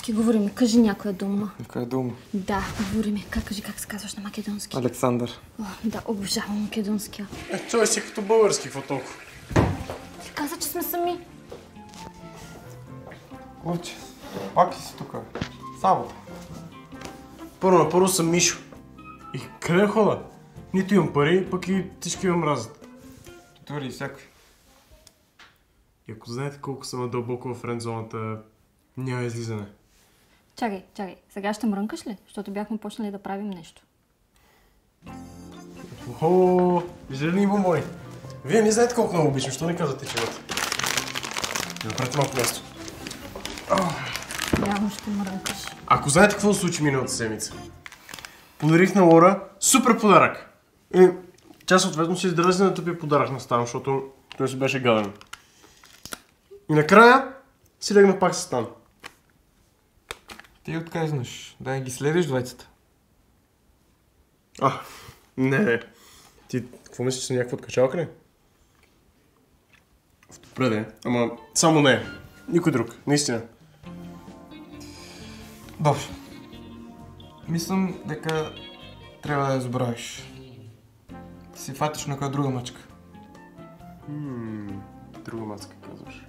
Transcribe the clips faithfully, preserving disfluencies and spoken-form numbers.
македонски, говори ми. Кажи някоя дума. Някоя дума? Да, говори ми. Как кажи, как се казваш на македонски? Александър. О, да, обожавам македонския. Е, той си като български, какво толкова? Ти каза, че сме сами. Лъче, пак ли си тук? Сабота. Първо на първо съм Мишо. И къде хода? Нито имам пари, пък и всички имам мразят. Тури и всякакви. И ако знаете колко съм дълбоко в френдзоната, няма излизане. Чакай, чакай. Сега ще мрънкаш ли? Защото бяхме почнали да правим нещо. О, виждали ли, мой? Вие не знаете колко много обичам, що не казвате, че имате? Да направите малко място. Явно ще мрънкаш. Ако знаете какво се случи миналата седмица, подарих на Лора супер подарък. И тя съответно си издръзна да тъпи подарък на Стан, защото той си беше гаден. И накрая си легна пак с Стан. Ти откъде знаеш? Да ги следиш двайцата. А, не, не. Ти какво мислиш, че съм някаква откачалка ли? Добре, де. Ама само не. Никой друг. Наистина. Добре. Мислям дека трябва да я забравиш. Ти си фатиш на коя друга мачка. Хм, друга мацка казваш.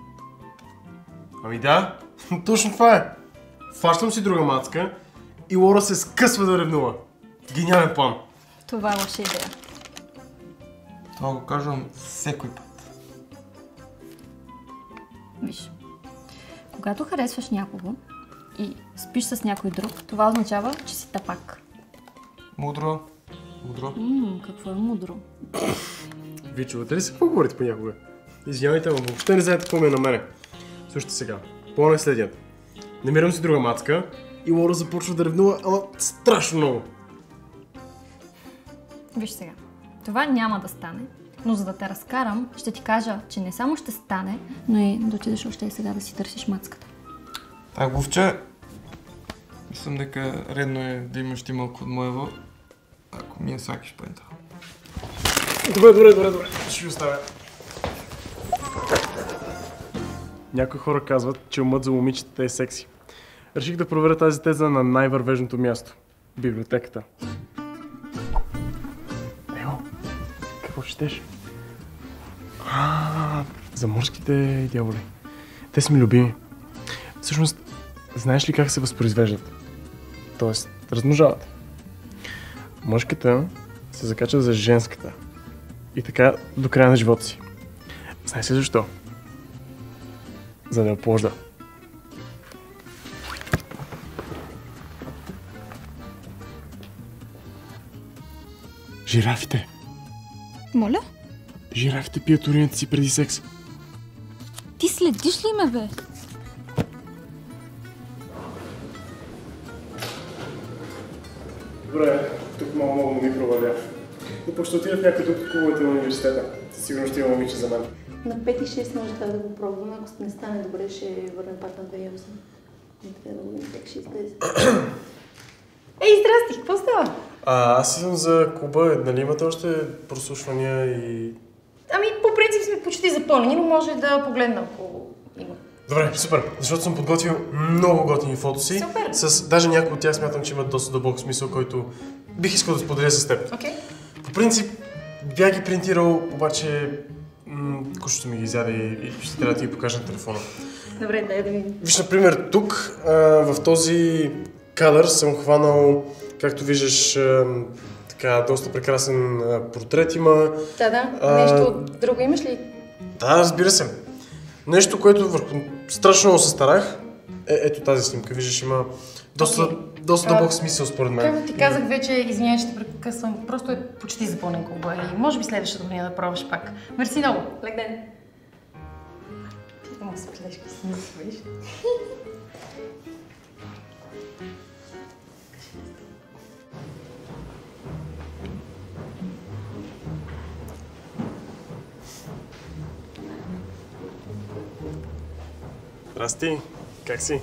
Ами да, точно това е. Фащам си друга мацка и Лора се скъсва да ревнува. Гениален план. Това е лоша идея. Това го казвам всеки път. Виж, когато харесваш някого и спиш с някой друг, това означава, че си тапак. Мудро. Мудро. Ммм, какво е мудро. Вие чувате ли се поговорите понякога? Извинявайте, но въобще не знаете какво ми е на мене. Слушайте сега, планът е следният. Намирам си друга мацка и Лора започва да ревнува, ама страшно много. Виж сега, това няма да стане, но за да те разкарам, ще ти кажа, че не само ще стане, но и да отидеш още и сега да си търсиш мацката. А говче, мислям дека редно е да имаш ти малко от моего, ако ми е сакиш пента. Добре, добре, добре, добре. Ще ви оставя. Някои хора казват, че умът за момичетата е секси. Реших да проверя тази теза на най-вървежното място – библиотеката. Ео, какво четеш? А, за морските дяволи. Те са ми любими. Всъщност, знаеш ли как се възпроизвеждат? Тоест, размножават. Мъжката се закача за женската. И така до края на живота си. Знаеш ли защо? За да я опложда. Жирафите. Моля? Жирафите пият урината си преди секс. Ти следиш ли ме, бе? Добре, тук много много ми проваля. Но пък ще отида в някой друг от клубовете на университета. Сигурно ще има момиче за мен. На пет и шест може да го пробваме, ако не стане добре, ще върнем пак на две и осем. Не трябва да видим как ще излезе. Ей, здрасти! Какво става? А, аз идвам за клуба. Нали имате още прослушвания и... Ами, по принцип сме почти запълнени, но може да погледна, ако има. Добре, супер, защото съм подготвил много готини фотоси. Супер! С даже някои от тях смятам, че имат доста дълбок смисъл, който бих искал да споделя с теб. Окей. По принцип, бях ги принтирал, обаче м- кушето ми ги изяде и, и ще трябва да ти ги покажа на телефона. Добре, дай да видим. Виж, например, тук а, в този кадър съм хванал, както виждаш, а, така доста прекрасен а, портрет има. Да, да. А, Нещо друго имаш ли? Да, разбира се. Нещо, което върху страшно много се старах, е ето тази снимка. Виждаш, има доста, okay. доста дълбок смисъл според мен. Както ти казах вече, извинявай, ще те прекъсвам. Просто е почти запълнен клуба и може би следващата година да пробваш пак. Мерси много. Лек ден. Ти да му се плешки си мислиш. Здрасти, как си?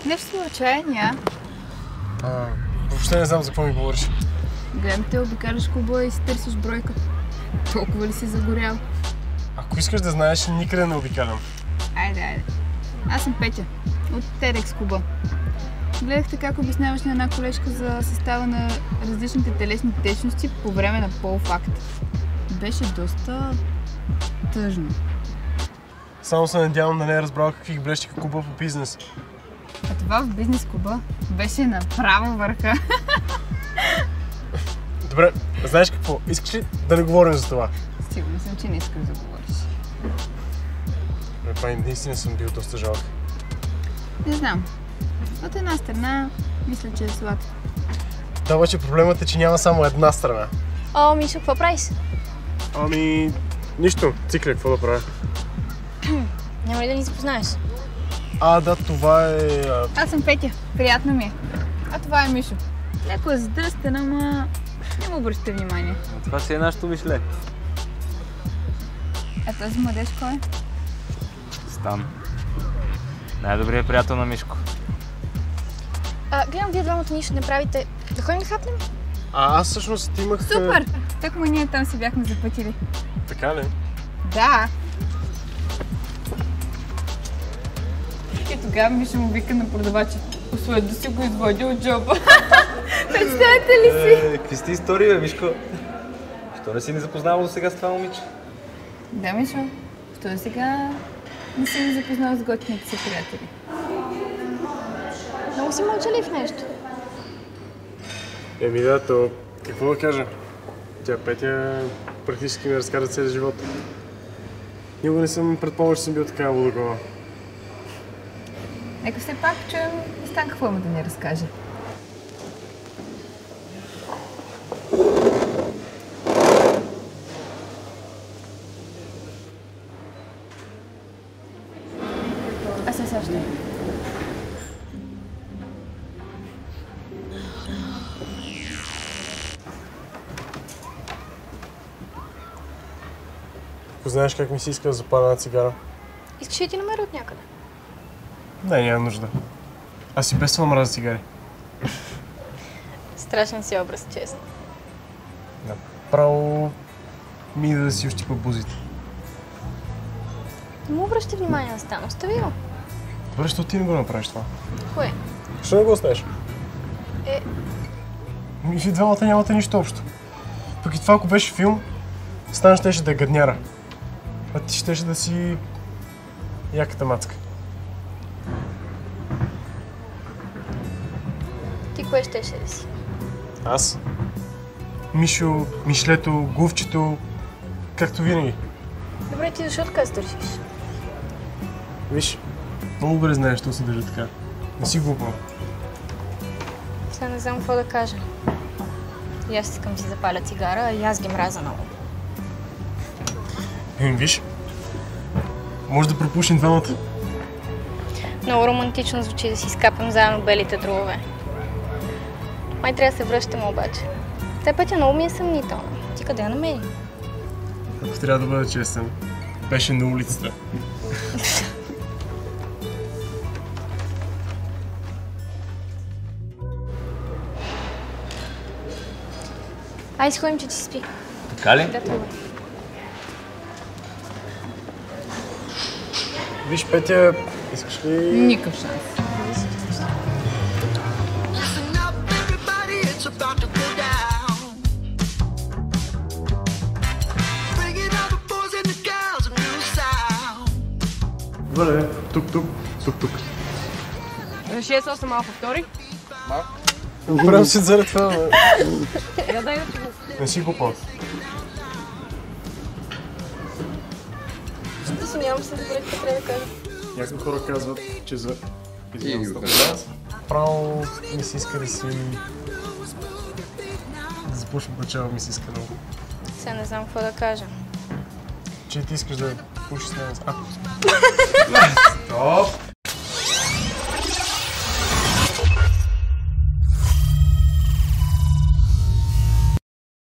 Нещо случайния. А, въобще не знам за какво ми говориш. Гледам те, обикаляш клуба и си търсиш бройка. Толкова ли си загорял? Ако искаш да знаеш, никъде не обикалям. Айде, айде. Аз съм Петя, от Терекс клуба. Гледахте как обясняваш на една колежка за състава на различните телесни течности по време на полуфакт. Беше доста тъжно. Само се надявам да не е разбрал какви блещи клуба по бизнес. А това в бизнес клуба беше направо върха. Добре, знаеш какво? Искаш ли да не говорим за това? Сигурна съм, че не искаш да говориш. Това наистина съм бил доста жалък. Не знам. От една страна, мисля, че е сладко. Да, обаче проблемът е, че няма само една страна. О, Мишо, какво правиш? Ами... нищо. Цикля, какво да правя? Няма ли да ни запознаеш? А, да, това е... А... Аз съм Петя. Приятно ми е. А това е Мишо. Леко е задръстен, ама не му обръщате внимание. А това си е нашето Мишле. А този младеж кой е? Стан. Най-добрият приятел на Мишко. А, гледам, вие двамата нищо не правите. Да ходим да хапнем? А, аз всъщност имах... Супер! Так му ние там се бяхме запътили. Така ли? Да! И тогава Миша му вика на продавача: услед да си го изводи от джоба. Представете ли си? Е, какви сте истории, бе, Мишко? Що не си ни запознавал до сега с това момиче? Да, Мишо. Що до сега не си ни запознал с готините си приятели? Много си мълчалив нещо. Еми да, то... какво да кажа? Тя Петя практически ми разкара целия живот. Никога не съм предполагал, че съм бил така лудогова. Нека все пак чуем Стан какво има да ни разкаже. А се също. Ако знаеш как ми се иска да запаля една цигара? Искаш ли ти намеря от някъде? Не, няма нужда. Аз и без това мразя цигари. Страшен си образ, честно. Направо ми да си ощипа бузите. Не му обръщай внимание на Стан, остави го. Добре, защо ти не го направиш това? Кое? Защо не го оставиш? Е... И ви двамата нямате нищо общо. Пък и това, ако беше филм, Стан щеше да е гадняра. А ти щеше да си... яката мацка. Ти кое щеше да си? Аз? Мишо, Мишлето, Гувчето, както винаги. Добре, ти защо така се държиш? Виж, много добре знаеш, що се държи така. Не си глупа. Сега не знам какво да кажа. И аз искам да си запаля цигара, и аз ги мразя много. Еми, виж, може да пропушим двамата. Много романтично звучи да си изкапам заедно белите дробове. Май трябва да се връщам обаче. Те Петя много ми е съмнителна. Ти къде я намери? Ако трябва да бъда честен, беше на улицата. Ай, сходим, че ти спи. Така ли? Да, това. Виж, Петя, искаш ли... Никакъв шанс. Добре, тук, тук, тук, тук. шест осем малко втори. Правим си заради това, бе. Я дай да ти го. Не си глупа. Ще си нямам се добре, какво трябва да кажа. Някои хора казват, че за... Право ми се иска да си... Да започна от начало ми се иска много. Сега не знам какво да кажа. Че ти искаш да пушиш с мен. А, Стоп!